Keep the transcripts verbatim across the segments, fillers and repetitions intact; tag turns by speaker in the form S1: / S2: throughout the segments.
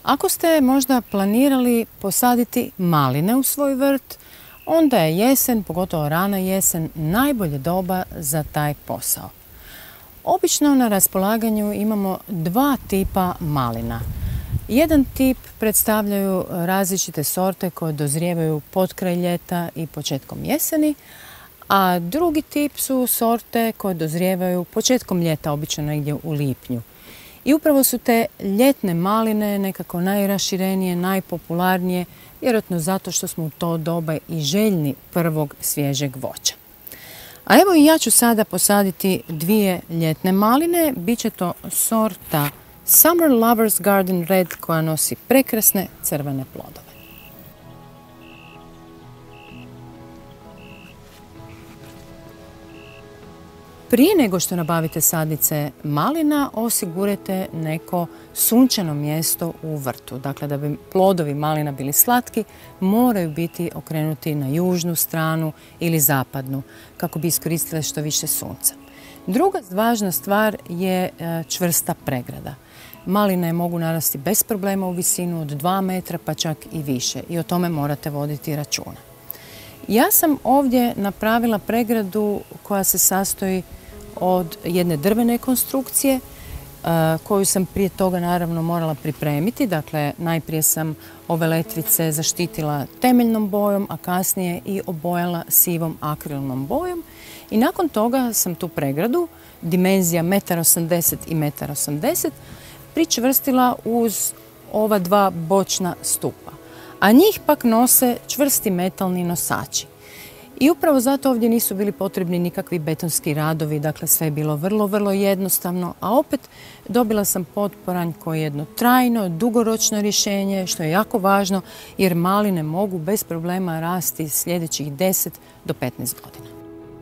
S1: Ako ste možda planirali posaditi maline u svoj vrt, onda je jesen, pogotovo rana jesen, najbolje doba za taj posao. Obično na raspolaganju imamo dva tipa malina. Jedan tip predstavljaju različite sorte koje dozrijevaju potkraj ljeta i početkom jeseni, a drugi tip su sorte koje dozrijevaju početkom ljeta, obično negdje u lipnju. I upravo su te ljetne maline nekako najraširenije, najpopularnije, vjerojatno zato što smo u to doba i željni prvog svježeg voća. A evo i ja ću sada posaditi dvije ljetne maline. Biće to sorta Summer Lovers Garden Red koja nosi prekrasne crvene plodove. Prije nego što nabavite sadnice malina, osigurajte neko sunčano mjesto u vrtu. Dakle, da bi plodovi malina bili slatki, moraju biti okrenuti na južnu stranu ili zapadnu, kako bi iskoristile što više sunca. Druga važna stvar je čvrsta pregrada. Maline mogu narasti bez problema u visinu od dva metra pa čak i više i o tome morate voditi računa. Ja sam ovdje napravila pregradu koja se sastoji od jedne drvene konstrukcije koju sam prije toga naravno morala pripremiti. Dakle, najprije sam ove letvice zaštitila temeljnom bojom, a kasnije i obojala sivom akrilnom bojom. I nakon toga sam tu pregradu, dimenzija jedan osamdeset i jedan osamdeset, pričvrstila uz ova dva bočna stupa. A njih pak nose čvrsti metalni nosači. I upravo zato ovdje nisu bili potrebni nikakvi betonski radovi, dakle sve je bilo vrlo, vrlo jednostavno, a opet dobila sam potporanj koji je jedno trajno, dugoročno rješenje, što je jako važno jer maline mogu bez problema rasti sljedećih deset do petnaest godina.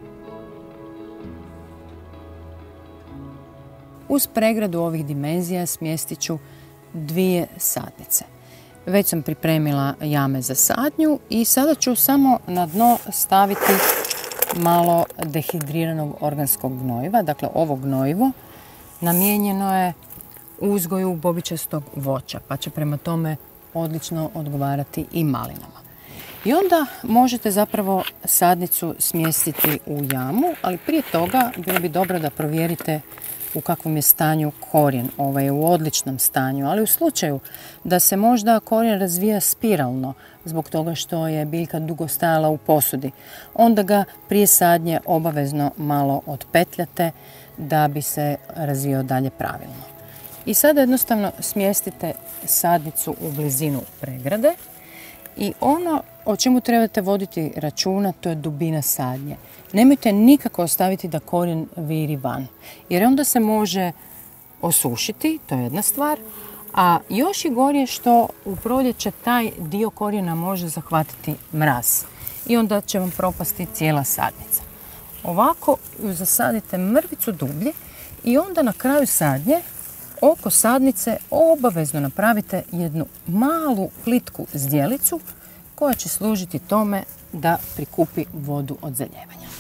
S1: Uz pregradu ovih dimenzija smjestit ću dvije sadnice. Već sam pripremila jame za sadnju i sada ću samo na dno staviti malo dehidriranog organskog gnojiva. Dakle, ovo gnojivo namijenjeno je uzgoju bobičastog voća, pa će prema tome odlično odgovarati i malinama. I onda možete zapravo sadnicu smjestiti u jamu, ali prije toga bilo bi dobro da provjerite u kakvom je stanju korijen. Ovaj je u odličnom stanju, ali u slučaju da se možda korijen razvija spiralno zbog toga što je biljka dugo stajala u posudi, onda ga prije sadnje obavezno malo otpetljate da bi se razvio dalje pravilno. I sada jednostavno smjestite sadnicu u blizinu pregrade i ono o čemu trebate voditi računa to je dubina sadnje. Nemojte nikako ostaviti da korijen viri van, jer onda se može osušiti, to je jedna stvar, a još i gore je što u proljeće taj dio korijena može zahvatiti mraz i onda će vam propasti cijela sadnica. Ovako ju zasadite mrvicu dublje i onda na kraju sadnje oko sadnice obavezno napravite jednu malu plitku zdjelicu koja će služiti tome da prikupi vodu od zalijevanja.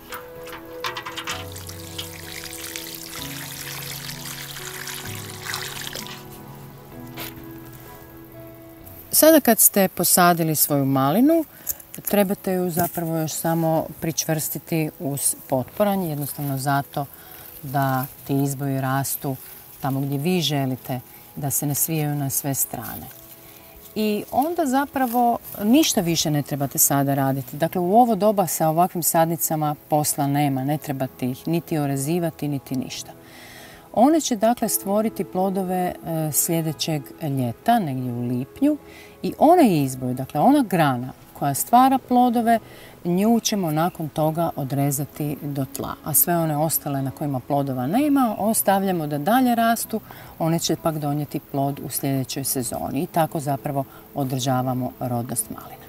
S1: Sada kad ste posadili svoju malinu, trebate ju zapravo još samo pričvrstiti uz potporanj, jednostavno zato da ti izboji rastu tamo gdje vi želite, da se ne svijaju na sve strane. I onda zapravo ništa više ne trebate sada raditi. Dakle, u ovo doba sa ovakvim sadnicama posla nema, ne trebate ih niti orezivati, niti ništa. One će dakle stvoriti plodove e, sljedećeg ljeta, negdje u lipnju, i onaj izboj, dakle ona grana koja stvara plodove, nju ćemo nakon toga odrezati do tla. A sve one ostale na kojima plodova nema, ostavljamo da dalje rastu, one će pak donijeti plod u sljedećoj sezoni. I tako zapravo održavamo rodnost malina.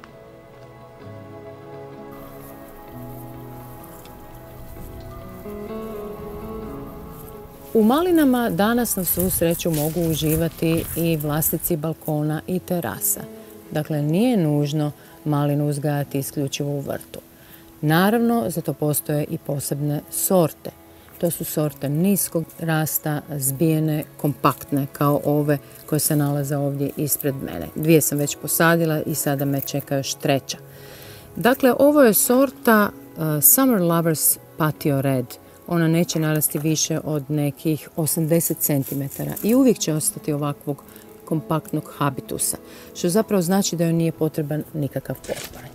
S1: U malinama danas na svu sreću mogu uživati i vlasnici balkona i terasa. Dakle, nije nužno malinu uzgajati isključivo u vrtu. Naravno, za to postoje i posebne sorte. To to su sorte niskog rasta, zbijene, kompaktne kao ove koje se nalaze ovdje ispred mene. Dvije sam već posadila i sada me čeka još treća. Dakle, ovo je sorta uh, Summer Lovers Patio Red. Ona neće narasti više od nekih osamdeset centimetara i uvijek će ostati ovakvog kompaktnog habitusa, što zapravo znači da joj nije potreban nikakav potporanj.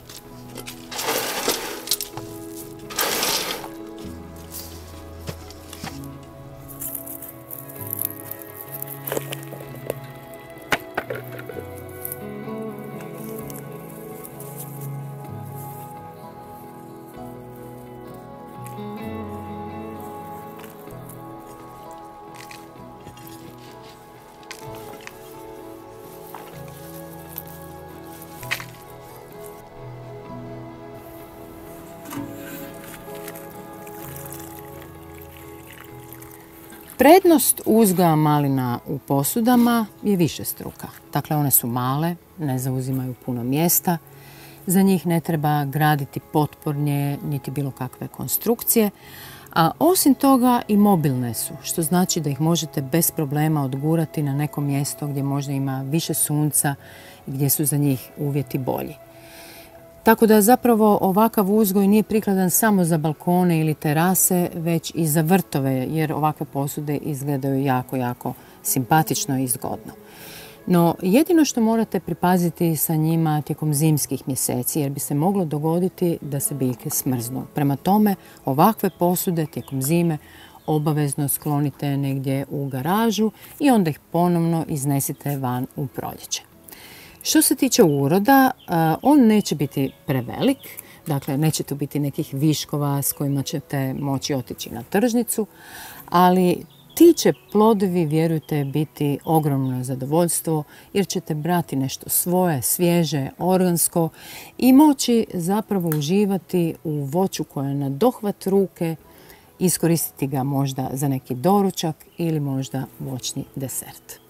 S1: Prednost uzgoja malina u posudama je višestruka. Dakle, one su male, ne zauzimaju puno mjesta, za njih ne treba graditi potpornje niti bilo kakve konstrukcije, a osim toga i mobilne su, što znači da ih možete bez problema odgurati na neko mjesto gdje možda ima više sunca i gdje su za njih uvjeti bolji. Tako da zapravo ovakav uzgoj nije prikladan samo za balkone ili terase, već i za vrtove, jer ovakve posude izgledaju jako, jako simpatično i zgodno. No, jedino što morate pripaziti sa njima tijekom zimskih mjeseci, jer bi se moglo dogoditi da se biljke smrznu. Prema tome, ovakve posude tijekom zime obavezno sklonite negdje u garažu i onda ih ponovno iznesite van u proljeće. Što se tiče uroda, on neće biti prevelik, dakle neće tu biti nekih viškova s kojima ćete moći otići na tržnicu, ali ti će plodovi, vjerujte, biti ogromno zadovoljstvo jer ćete brati nešto svoje, svježe, organsko i moći zapravo uživati u voću koje je na dohvat ruke, iskoristiti ga možda za neki doručak ili možda voćni desert.